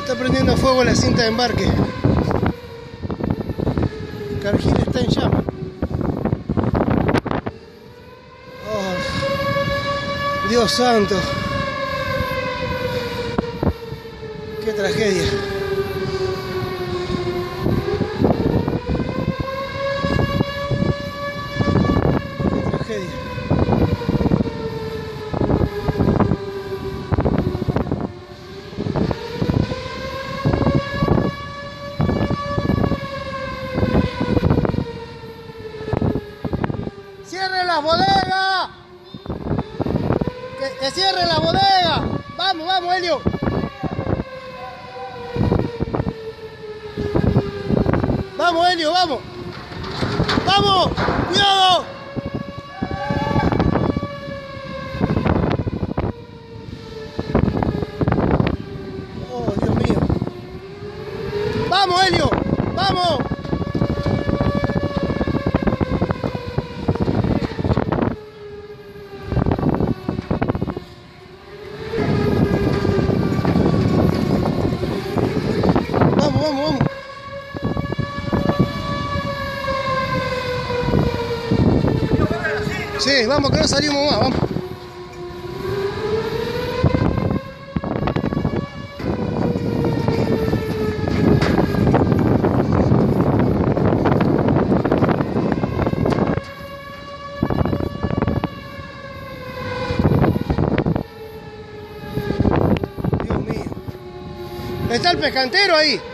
Está prendiendo fuego la cinta de embarque. Cargill está en llama. Oh, Dios santo. Qué tragedia. Qué tragedia. ¡Cierren las bodegas! ¡Que cierren la bodega! ¡Vamos, vamos, Helio! ¡Vamos, Helio, vamos! ¡Vamos! ¡Cuidado! ¡Oh, Dios mío! ¡Vamos, Helio! ¡Vamos! Vamos, vamos, vamos. Sí, vamos, que no salimos más, vamos. Dios mío. Está el pescantero ahí.